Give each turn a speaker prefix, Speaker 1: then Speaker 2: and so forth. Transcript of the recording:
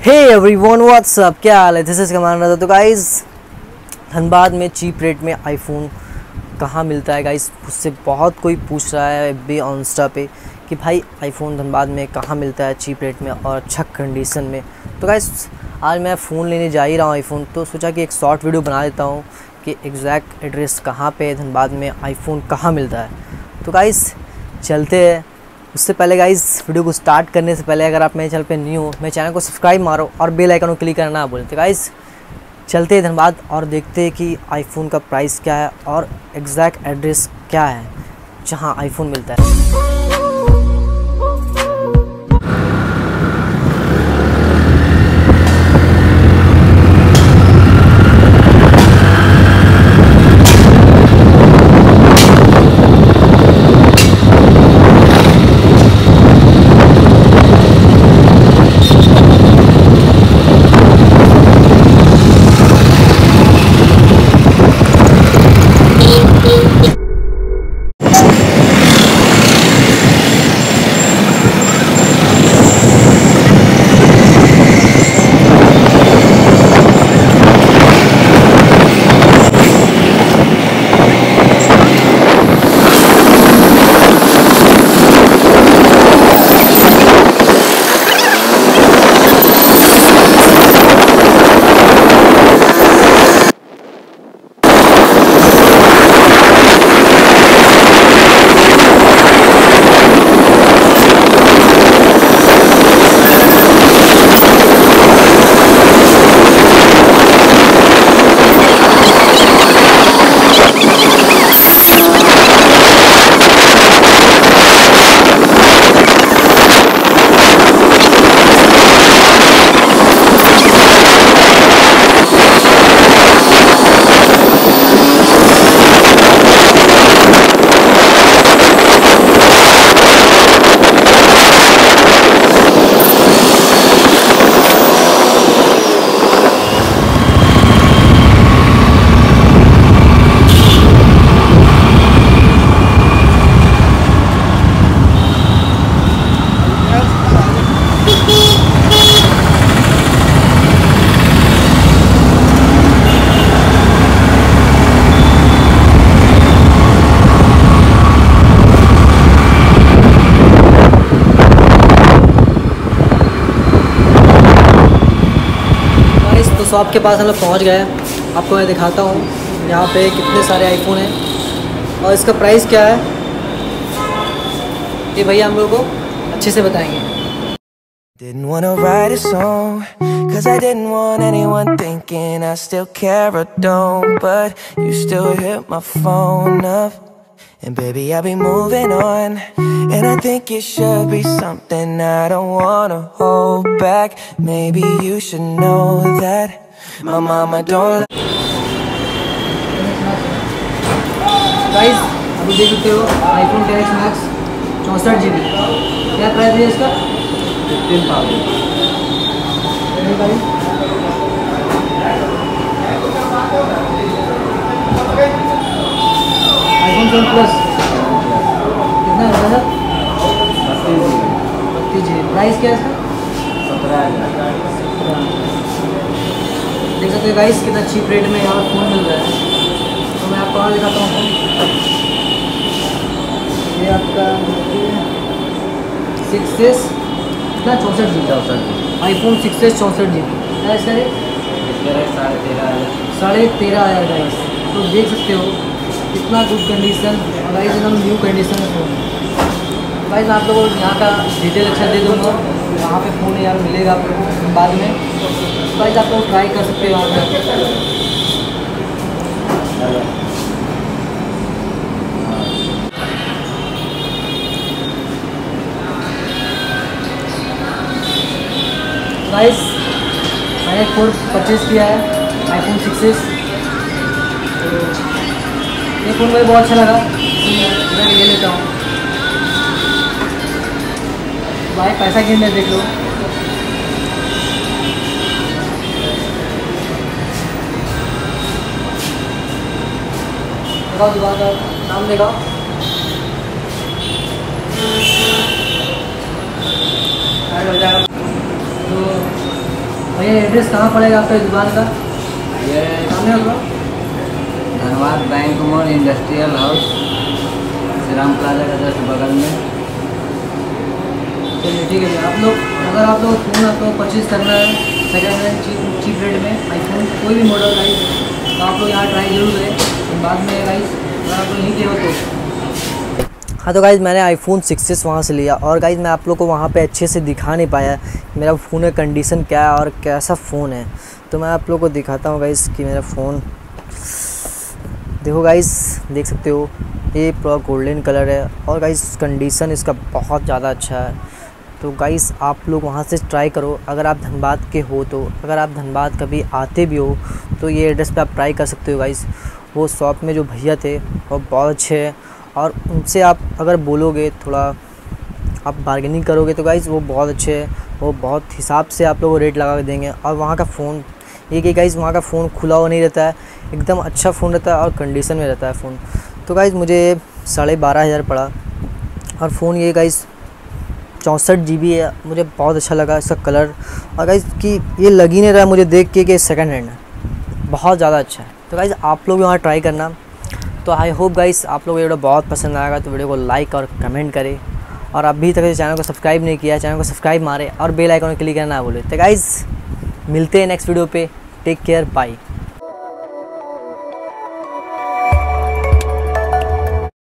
Speaker 1: Hey everyone what's up, क्या हाल है। This is कमान रहा। तो गाइस, धनबाद में चीप रेट में आईफोन कहाँ मिलता है गाइस, मुझसे बहुत कोई पूछ रहा है भी इंस्टा पे कि भाई आईफोन धनबाद में कहाँ मिलता है चीप रेट में और अच्छा कंडीशन में। तो गाइस, आज मैं फ़ोन लेने जा ही रहा हूँ आईफोन, तो सोचा कि एक शॉर्ट वीडियो बना देता हूँ कि एग्जैक्ट एड्रेस कहाँ पे धनबाद में आईफोन कहाँ मिलता है। तो गाइस चलते हैं। उससे पहले गाइस, वीडियो को स्टार्ट करने से पहले अगर आप मेरे चैनल पे न्यू हो, मेरे चैनल को सब्सक्राइब मारो और बेल आइकन को क्लिक करना ना भूलें। तो गाइस चलते हैं धनबाद और देखते हैं कि आईफोन का प्राइस क्या है और एग्जैक्ट एड्रेस क्या है जहां आईफोन मिलता है। शॉप के पास हम लोग पहुँच गए। आपको मैं दिखाता हूँ यहाँ पे कितने सारे आईफोन हैं और इसका प्राइस क्या है ये भैया हम लोग को अच्छे से बताएंगे।
Speaker 2: Didn't wanna write a song, cause I didn't want anyone thinking I still care or don't, but you still hit my phone up. And baby, I'll be moving on, and I think it should be something I don't wanna hold back. Maybe you should know that my mama don't.
Speaker 1: Guys, अभी देख सकते हो iPhone 10 Max 64 GB। क्या price है इसका? 15,000। IPhone 12 plus कितना है sir? 32 GB। Price क्या है इसका? 17,000। देख सकते हो गाइस कितना चीप रेट में यहाँ फ़ोन मिल रहा है। तो मैं आपको और दिखाता हूँ फ़ोन। ये आपका 6s कितना 64 GB। IPhone 6s 64 GB। क्या है इसका रेट? 13,500 गाइस। तो देख सकते हो कितना गुड कंडीशन और गाइस एकदम न्यू कंडीशन में फ़ोन। गाइस मैं आप लोगों को यहाँ का डिटेल अच्छा दे दूँगा, वहाँ पे फ़ोन यार मिलेगा आप लोगों को बाद में। गाइस आप लोग ट्राई कर सकते हो वहाँ पर। गाइस मैंने एक फ़ोन परचेज़ किया है आईफोन 6s। तो ये फ़ोन मुझे बहुत अच्छा लगा, मैं ले लेता हूँ। भाई पैसा गिनने देख लो। दुकान का नाम देखा। एड्रेस कहाँ पड़ेगा आपका दुकान का?
Speaker 3: ये
Speaker 1: सामने होगा
Speaker 3: धनबाद बैंक मोड़ industrial house Shri Ram plaza का जस्ट बगल में।
Speaker 1: चलिए ठीक है भैया। आप लोग अगर आप लोग फ़ोन आपको परचेज़ करना है सेकेंड हैंड चीप रेट में आईफोन कोई भी मॉडल गाइस, तो आप लोग यहाँ ट्राई जरूर करें। बाद में गाइस अगर आप लोग यहीं के हो तो हाँ, तो गाइज़ मैंने आईफोन 6s वहाँ से लिया और गाइज़ मैं आप लोग को वहाँ पे अच्छे से दिखा नहीं पाया मेरा फ़ोन का कंडीशन क्या है और कैसा फ़ोन है। तो मैं आप लोग को दिखाता हूँ गाइज़ कि मेरा फ़ोन देखो गाइज़, देख सकते हो ये पूरा गोल्डन कलर है और गाइज़ कंडीशन इसका बहुत ज़्यादा अच्छा है। तो गाइज़ आप लोग वहाँ से ट्राई करो अगर आप धनबाद के हो तो। अगर आप धनबाद कभी आते भी हो तो ये एड्रेस पे आप ट्राई कर सकते हो गाइज़। वो शॉप में जो भैया थे वो बहुत अच्छे हैं और उनसे आप अगर बोलोगे थोड़ा आप बार्गेनिंग करोगे तो गाइज़ वो बहुत अच्छे हैं, वो बहुत हिसाब से आप लोगों को रेट लगा के देंगे। और वहाँ का फ़ोन ये कि गाइज़ वहाँ का फ़ोन खुला हुआ नहीं रहता है, एकदम अच्छा फ़ोन रहता है और कंडीशन में रहता है फ़ोन। तो गाइज़ मुझे 12,500 पड़ा और फ़ोन ये गाइज़ 64 GB है। मुझे बहुत अच्छा लगा इसका कलर और गाइज़ कि ये लग ही नहीं रहा है मुझे देख के कि सेकंड हैंड है, बहुत ज़्यादा अच्छा है। तो गाइज़ आप लोग वहाँ ट्राई करना। तो आई होप गाइस आप लोग वीडियो बहुत पसंद आएगा, तो वीडियो को लाइक और कमेंट करें और अभी तक चैनल को सब्सक्राइब नहीं किया चैनल को सब्सक्राइब मारे और बेल आइकन क्लिक करना ना भूलें। तो गाइस मिलते हैं नेक्स्ट वीडियो पे, टेक केयर, बाय।